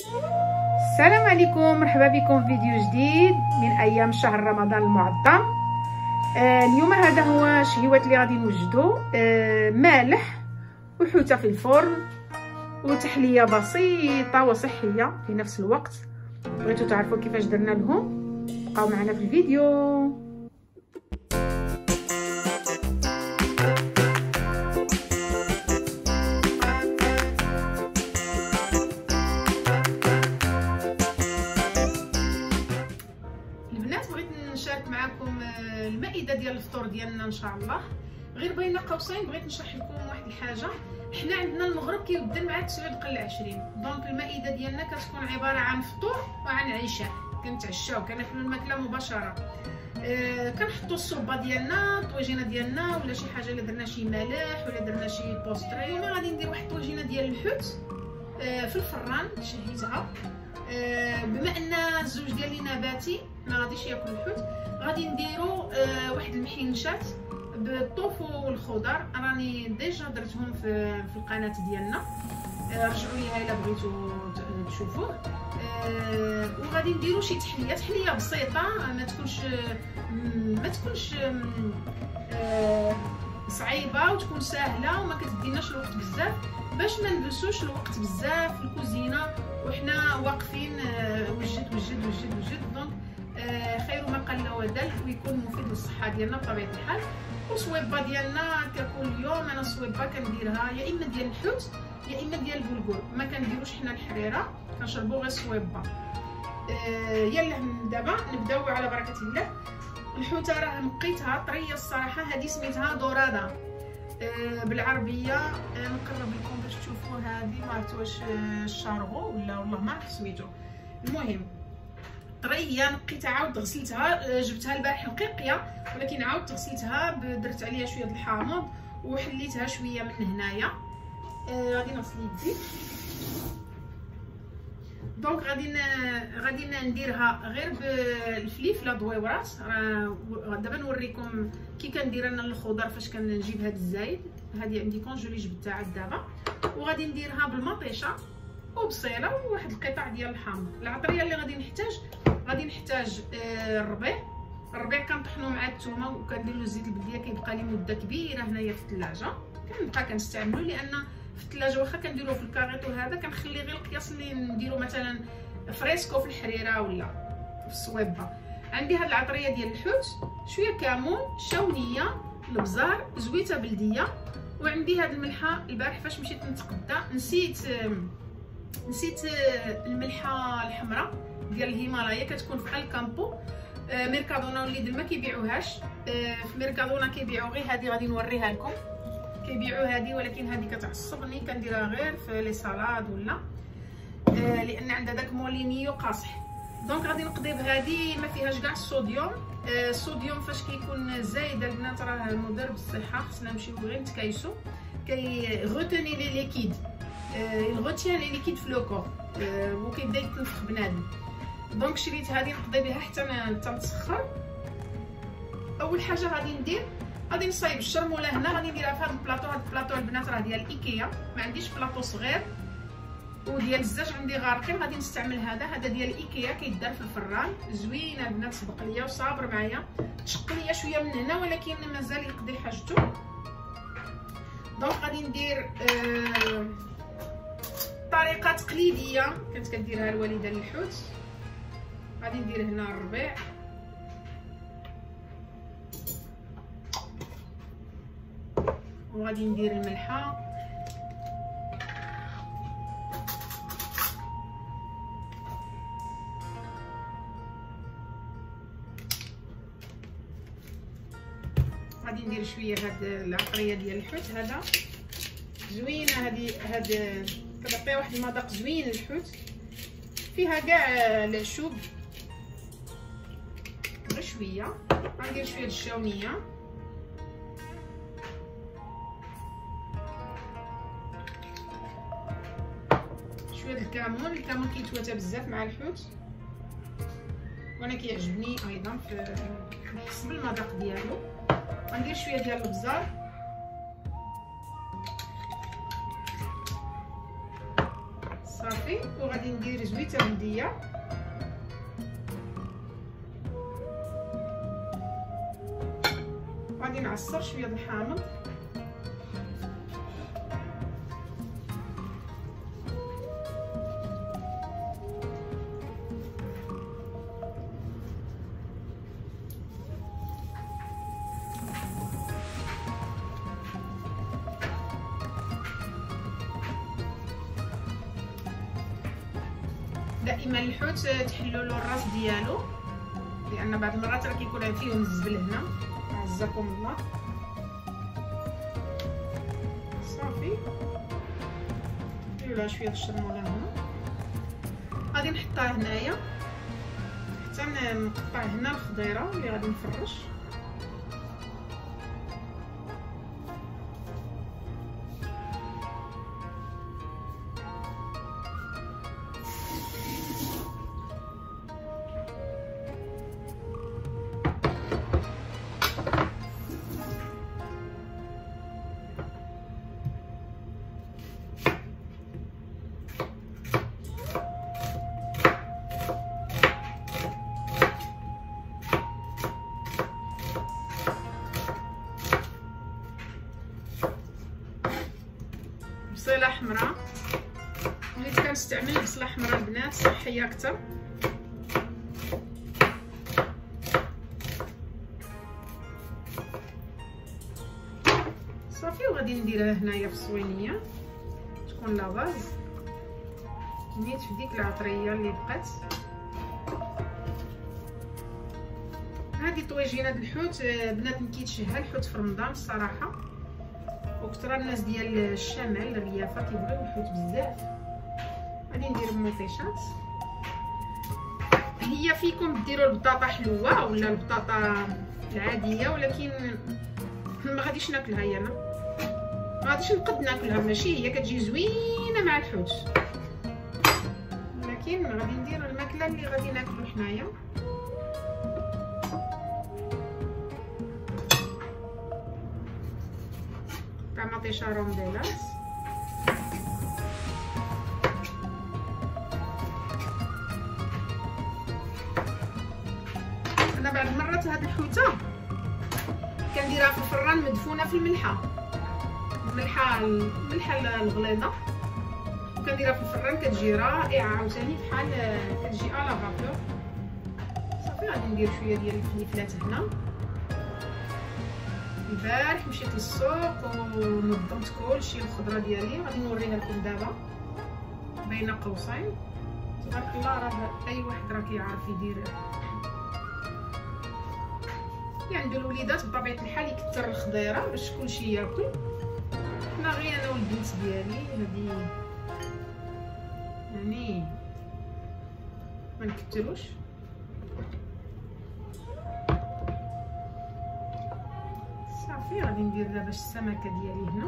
السلام عليكم، مرحبا بكم في فيديو جديد من ايام شهر رمضان المعظم. اليوم هذا هو شهيوات اللي غادي نوجدو، مالح وحوته في الفرن وتحليه بسيطه وصحيه في نفس الوقت. بغيتو تعرفوا كيفاش درنا لهم؟ بقاو معنا في الفيديو. البنات بغيت نشارك معكم المائده ديال الفطور ديالنا ان شاء الله. غير بين قوسين بغيت نشرح لكم واحد الحاجه. حنا عندنا المغرب كيبدا مع 9 دقل 20، دونك المائده ديالنا كتكون عباره عن فطور وعن عشاء، كنتعشاو كناكلوا الماكله مباشره. كنحطوا الصوبه ديالنا، الطويجينه ديالنا، ولا شي حاجه الا درنا شي ملاح ولا درنا شي بوستري. ولا غادي ندير واحد الطويجينه ديال الحوت في الفران شهيتها. بما ان الزوج ديالي نباتي ما غاديش ياكل الحوت، غادي نديرو واحد المحينشات بالطوفو والخضر. راني ديجا درتهم في القناه ديالنا، رجعوا ليها الا بغيتو تشوفوه. وغادي نديرو شي تحليه بسيطه، ما تكونش صعيبه، وتكون سهله وما كتديناش الوقت بزاف، باش ما نبسوش الوقت بزاف في الكوزينه وحنا واقفين وجد. دونك خير ما قل ودل، ويكون مفيد للصحه ديالنا بطبيعه الحال. والصويبه ديالنا ككل يوم انا الصويبه كنديرها يا اما ديال الحوت يا اما ديال البلقول، ما كنديروش حنا الحريره، كنشربوا غير الصويبه. يلا دابا نبداو على بركه الله. الحوته راه نقيتها طريه الصراحه، هذه سميتها دورادا بالعربيه. نقرب لكم باش تشوفوا. هذه ما عرفت واش الشارغو ولا والله ما عرفت سميتو. المهم طريه، نقيتها عاود غسلتها، جبتها البارح رقيقيه ولكن عاود غسلتها، درت عليها شويه د الحامض وحليتها شويه من هنايا. غادي نغسل يدي. دونك غادي نديرها غير بالفليفله دويورات. دابا نوريكم كي كندير انا الخضر فاش كنجيب هذا الزايد. هذه عندي كونجولي جبتها عاد دابا. وغادي نديرها بالمطيشه وبصيله وواحد القطع ديال الحامض. العطريه اللي غادي نحتاج الربيع كنطحنوه مع الثومه وكندير له الزيت البلديه، كيبقى لي مده كبيره هنايا في الثلاجه، كنبقى كنستعملو لان في الثلاجه واخا كنديروه في الكاريطو هذا كنخلي غير القياس اللي نديرو مثلا فريسكو في الحريره ولا في الصويبه. عندي هاد العطريه ديال الحوت، شويه كمون، شونيه، البزار، زويته بلديه، وعندي هاد الملحه. البارح فاش مشيت نتقدى نسيت الملحه الحمراء ديال الهيمالايا، كتكون في الكامبو. ميركادونا وليدل ما كيبيعوهاش، في ميركادونا كيبيعوا غير هذه، غادي نوريها لكم. كيبيعوا هذه ولكن هذه كتعصبني، كنديرها غير في لي سالاد ولا لان عندها داك مولينيو قاصح. دونك غادي نقضي بهذه، ما فيهاش كاع الصوديوم. الصوديوم فاش كيكون زايد البنات راه مضر بالصحه، خصنا نمشيو غير نتكايسو. غوتوني لي ليكيد، الغوتيان لي ليكيد في لو كور، وكيبدا يتنفخ بنادم. دونك شريت هذه نقضي بها حتى تسخر. اول حاجه غادي نصايب الشرموله هنا، غادي نديرها في هذا البلاطو. هذا البلاطو البنات راه ديال ايكيا، ما عنديش بلاطو صغير. وديال الزاج عندي غارقين، غادي نستعمل هذا ديال ايكيا، كيدار في الفران. زوينه البنات، سبق ليا وصابر معايا، تشق ليا شويه من هنا ولكن مازال يقضي حاجته. دونك غادي ندير طريقه تقليديه كانت كديرها الوالده للحوت. غادي ندير هنا الربيع، وغادي ندير الملحه، غادي ندير شويه هاد العطريه ديال الحوت. هذا زوينه، هاد كتعطيها واحد المذاق زوين للحوت، فيها كاع العشوب غير شويه. غندير شويه الشاونيه، شويه الكمون كيتواتى بزاف مع الحوت وانا كيعجبني ايضا في نحس بالمذاق ديالو. غندير شويه ديال البزار، صافي. وغادي ندير زويته بلديه. غادي نعصر شويه د الحامض. دائما الحوت تحلوا له الراس ديالو، لان بعض المرات راه كيكون فيهم الزبل هنا. عزكم الله. صافي نديروا لها شويه الشرموله هنا. غادي نحطها هنايا حتى نقطع هنا الخضيره اللي غادي نفرش. بصيله حمراء، وليت كنستعمل البصله حمراء البنات صحيه اكثر. صافي وغادي نديرها هنايا في الصوينيه تكون لا باز نيت في ديك العطريه اللي بقات. هذه طويجينه د الحوت بنات مكيتشهى الحوت في رمضان الصراحه، وكثر الناس ديال الشمال الريافه كيبغيو الحوت بزاف. غادي ندير المطيشات. هي فيكم ديروا البطاطا حلوه ولا البطاطا العاديه، ولكن ما غاديش ناكلها هي انا، ما غاديش نقد ناكلها، ماشي هي كتجي زوينه مع الحوت، ولكن غادي ندير الماكله اللي غادي ناكلو حنايا. مطيشه رومبيلات. انا بعض المرات هاد الحوته كنديرها في الفران مدفونه في الملحه الغليظه، وكنديرها في الفران كتجي رائعه عاوتاني بحال كتجي على فابور. صافي غادي ندير شويه ديال الفلفلات هنا. البارح مشيت للسوق ونظمت كلشي الخضره ديالي، غادي نوريها لكم دابا بين قوسين. تبارك الله راه اي واحد راه كيعرف يدير، يعني الوليدات بطبيعه الحال يكثر الخضيره باش كلشي ياكل. حنا غير انا والبنت ديالي هادي يعني ما نكثروش. صافي غادي ندير دابا السمكه ديالي هنا.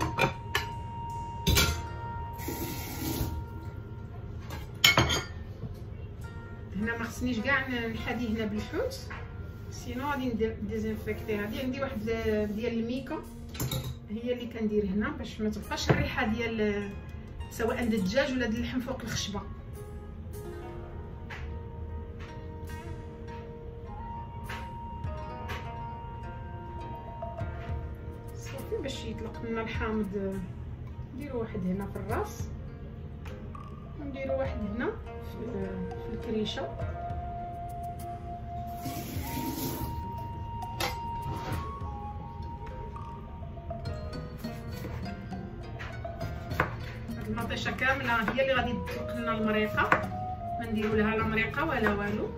هنا ما خصنيش كاع نحادي هنا بالحوت، سينو غادي ندير ديزانفيكتي. هادي عندي واحد ديال الميكا هي اللي كندير هنا باش ما تبقاش الريحه ديال سواء د الدجاج ولا د اللحم فوق الخشبه. صافي باش يطلق لنا الحامض نديرو واحد هنا في الراس ونديرو واحد هنا في الكريشه. المطيشه كامله هي اللي غادي تطلق لنا المريقه، ما نديرو لها لا مريقه ولا والو.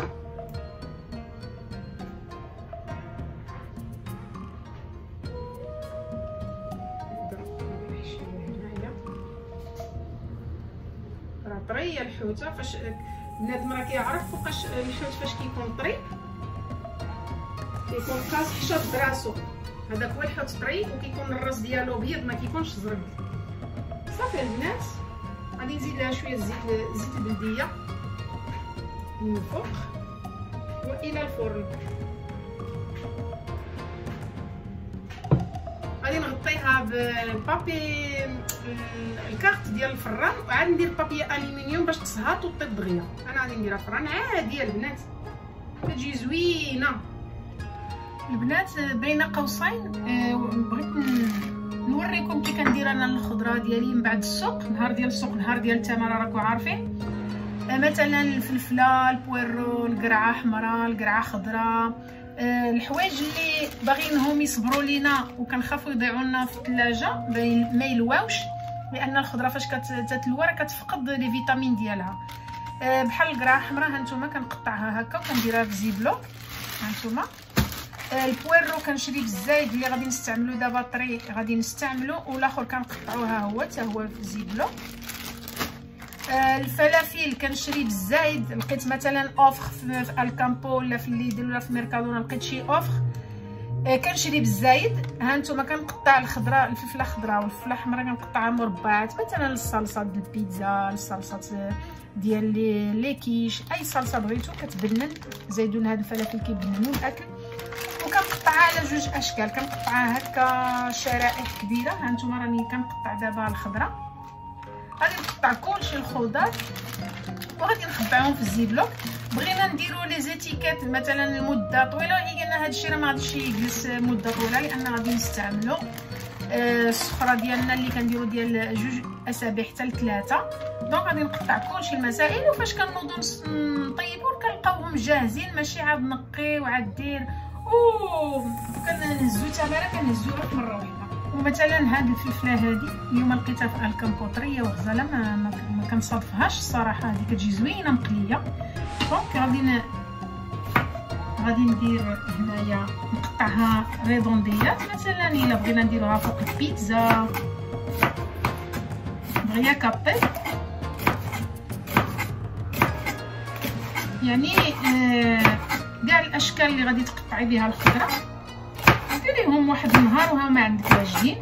راه طريه الحوته، فاش بنادم راه كيعرف فوقاش الحوت فاش كيكون طري كيكون قاصح شاد راسو، هذاك هو الحوت طري، وكيكون الراس ديالو بيض ما كيكونش زرق. صافي البنات غادي نزيد لها شويه زيت البلديه من الفوق والى الفرن. غادي غادي نغطيها بالبابي الكارت ديال الفران، وعاد ندير بابي الومنيوم باش تسهط وطيب دغيا. انا غادي نديرها فران عاديه البنات، كتجي زوينه البنات. بين قوسين بغيت نوريكم كي كندير انا الخضره ديالي من بعد السوق، نهار ديال السوق نهار ديال التماره راكم عارفين. مثلا الفلفله، البويرو، القرعه حمراء، القرعه خضراء، الحوايج اللي باغينهم يصبروا لينا وكنخافوا يضيعوا لنا في الثلاجه ما يلواوش، لان الخضره فاش كتلوى راه كتفقد لي فيتامين ديالها. بحال القرعه حمراء هانتوما كنقطعها هكا وكنديرها في زيبلوك هانتوما. البويرو كنشري بالزايد اللي غادي نستعملو دابا طري غادي نستعملو، والاخر كنقطعوها هو حتى هو في زيبلوك. الفلافل كنشري بالزايد، لقيت مثلا اوفر في الكامبو ولا في ليدل ولا في ميركادونا لقيت شي اوفر كنشري بالزايد. ها نتوما كنقطع الخضراء، الفلفله الخضراء والفلفله الحمراء كنقطعها مربعات، مثلا للصلصه ديال البيتزا، للصلصه ديال لي كيش، اي صلصه بغيتو كتبنن. زيدون هاد الفلافل كيبننوا الاكل. وكنقطعها على جوج اشكال، كنقطعها هكا شرائح كبيره. ها نتوما راني كنقطع دابا الخضراء، غادي نقطع كلشي الخضار وغادي نخبعهم في الزيبلوك. بغينا نديرو لي زيتيكيت مثلا لمده طويله، قلنا هادشي راه ما غاديش يجلس مده طويله لان غادي نستعملو السفره ديالنا اللي كنديرو ديال 2 اسابيع حتى ل3. دونك غادي نقطع كلشي المسائل، وفاش كنوضو نطيبو كنلقاوهم جاهزين، ماشي عاد نقي وعاد دير كنهزو تماره كنهزوها في مره واحده. ومثلا هاد الفلفله هادي اليوم لقيتها في الكامبو طريه وغزاله، ما كنصادفهاش الصراحه، هادي كتجي زوينه مقليه. دونك غادي ندير هنايا نقطعها ريدونديات، مثلا الا بغينا نديروها فوق البيتزا دغيا كطيب، يعني كاع الاشكال اللي غادي تقطعي بها الخضره ديريهم واحد النهار وها ما عندك واجدين.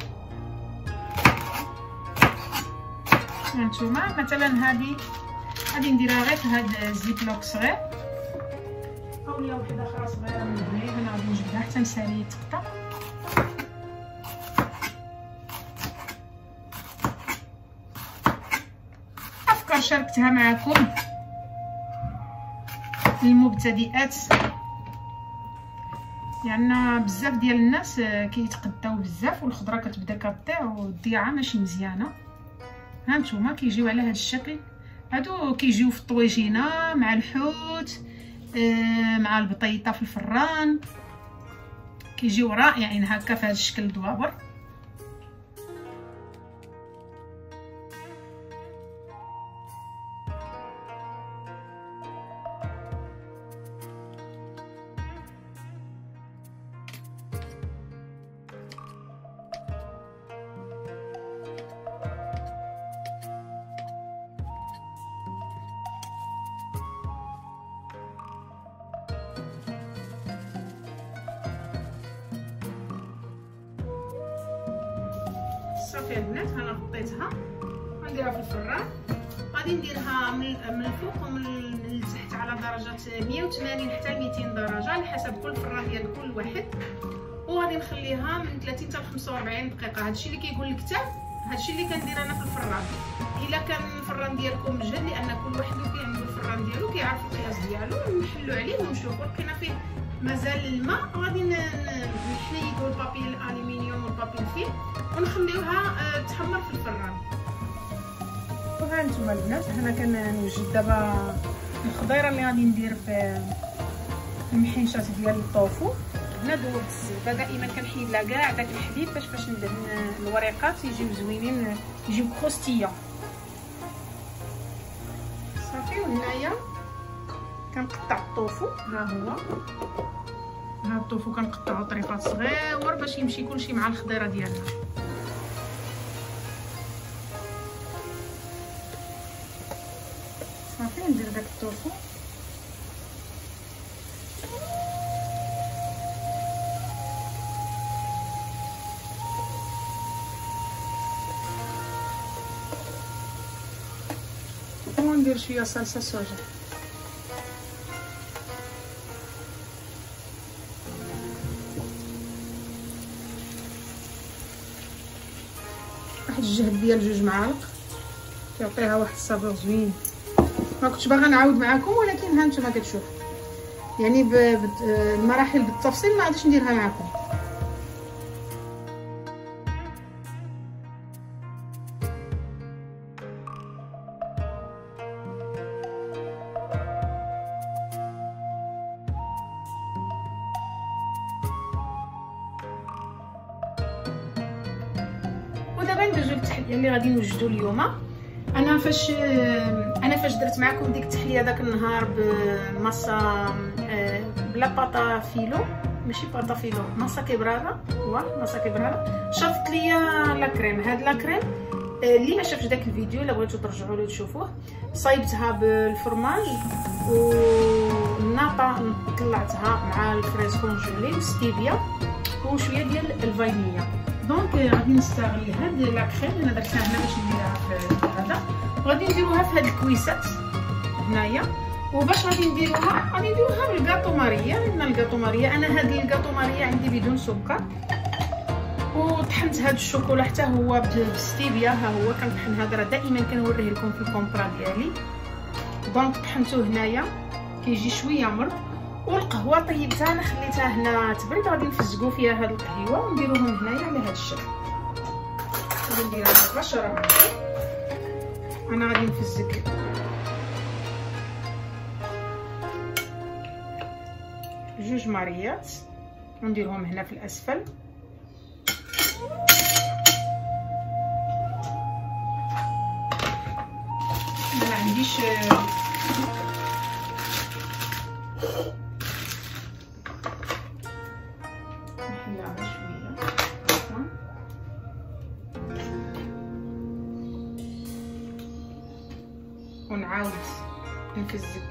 هانتوما مثلا هادي غادي نديرها غير في هاد زيبلوك صغير، اولا وحده اخرى صغيره من هنايا. انا غادي نجبدها حتى نسالي تقطع. افكار شاركتها معكم للمبتدئات، لان بزاف ديال الناس كيتقداو بزاف والخضره كتبدا كطيع والضيعه ماشي مزيانه. ها نتوما كيجيو على هذا الشكل، هادو كيجيو في الطويجينه مع الحوت مع البطيطه في الفران، كيجيو رائعين هكا في هذا الشكل دوابر. صافي البنات انا غطيتها، غنديرها في الفران. غادي نديرها من الفوق ومن التحت على درجه 180 حتى 200 درجه على حسب كل فران ديال كل واحد. وغادي نخليها من 30 حتى 45 دقيقه. هادشي اللي كيقول الكتاب، هادشي اللي كندير انا في الفران. الا كان الفران ديالكم مجهد، لان كل واحد عنده الفران ديالو كيعرف القياس ديالو، نحلو عليه ونشوفو لقينا فيه مازال الماء، غادي نحيدو البابي الالومنيوم والبابي الفيل ونخليوها تحمر في الفران. وها نتوما البنات هنا كنوجد دابا الخضيره اللي غادي ندير في المحيشات ديال الطوفو. هنا دوبت الزبده، دائما كنحيد لها كاع داك الحليب باش ندهن الوريقات يجيو زوينين، يجيو كروستيا. صافي وهنايا كنقطع الطوفو، ها الطوفو كنقطعو طريفات صغيور باش يمشي كلشي مع الخضيره ديالنا. صافي ندير داك الطوفو وندير شويه صلصه صوجا. الجهد ديال 2 معالق كيعطيها واحد الصابور زوين. ما كنتش باغا نعاود معكم، ولكن ها نتوما كتشوفوا يعني المراحل بالتفصيل ما غاديش نديرها معكم. ودابا ندوزو للتحليه اللي غادي نوجدو اليوم. انا فاش درت معكم ديك التحليه داك النهار بمصا بلا باطا فيلو، ماشي باطا فيلو، مصا كبراره، مصا كبراره، شرفت ليا لا كريم. هاد لا كريم اللي ما شافش داك الفيديو الا بغيتو ترجعوا له تشوفوه، صايبتها بالفرماج والناطا طلعتها مع الفريز كونجولي وستيفيا وشويه ديال الفانيليا. دونك غادي نستغل هاد لا كريم انا درتها هنا باش نديرها في هذا، وغادي نديروها في هاد الكويسات هنايا. وباش غادي نديروها بالكاطو ماريا. لان الكاطو ماريا انا هاد الكاطو ماريا عندي بدون سكر، وطحنت هاد الشوكولا حتى هو بستيفيا. ها هو كنطحن هذا، راه دائما كنوريه لكم في الكومبرا ديالي. دونك طحنته هنايا كيجي شويه مر. والقهوه طيبتها انا خليتها هنا تبرد، غادي نفزقوا فيها هاد القهيوه ونديروهم هنايا على هاد الشكل. غادي نديرها مباشره معكم. انا غادي نفزق جوج ماريات ونديرهم هنا في الاسفل. ما عنديش نحلها شويه ونعاود نفزق.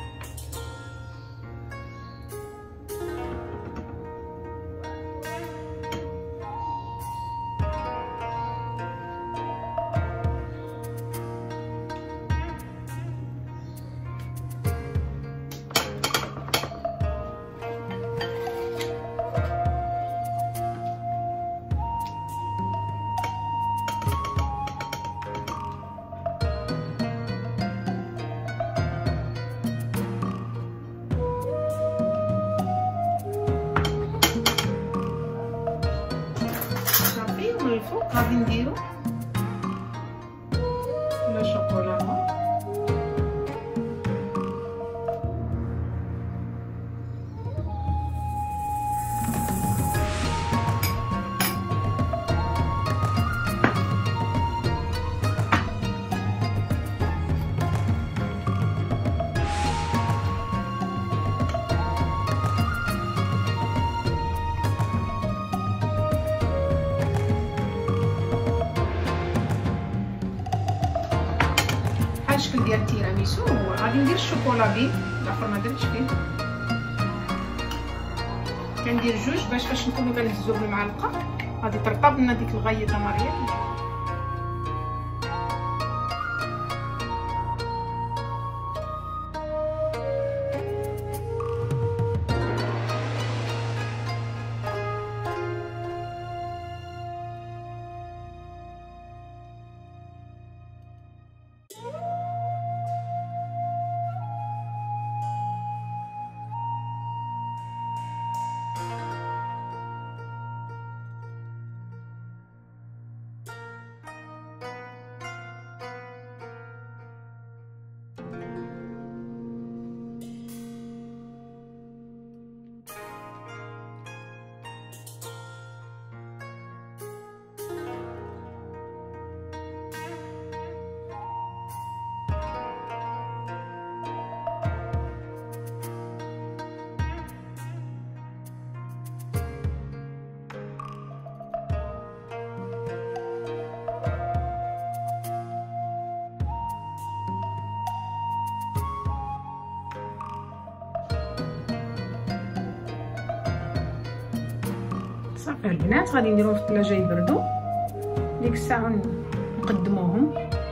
من الفوق غادي نديرو لا شوكولا نوار. الشكل ديال التيراميسو هو. غادي ندير الشوكولا بيض، الاخر ما درتش فيه، كندير جوج باش فاش نكونوا كنهزو بالمعلقه غادي ترطب لنا ديك الغيطه ماريا. صافي البنات غادي نديروهم في الثلاجه يبردوا، ديك الساعه نقدموهم.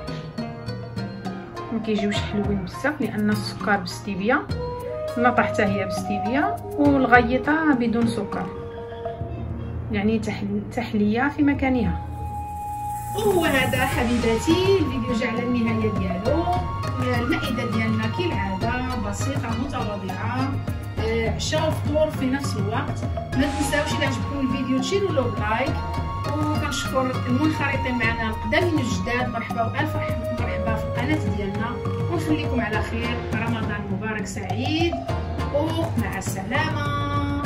ما كيجيوش حلوين بزاف لان السكر بستيفيا، النطا حتى هي بستيفيا، والغيطه بدون سكر، يعني تحليه في مكانها. وهو هذا حبيباتي الفيديو جا على النهايه ديالو. المائده ديالنا كالعاده بسيطه متواضعه، عشاء وفطور في نفس الوقت. ما تنساوش الى عجبكم الفيديو تشيروا له بلايك، وكنشكر المنخرطين معنا القدامين الجداد. مرحبا والف مرحبا في القناه ديالنا، ونخليكم على خير. رمضان مبارك سعيد ومع السلامه.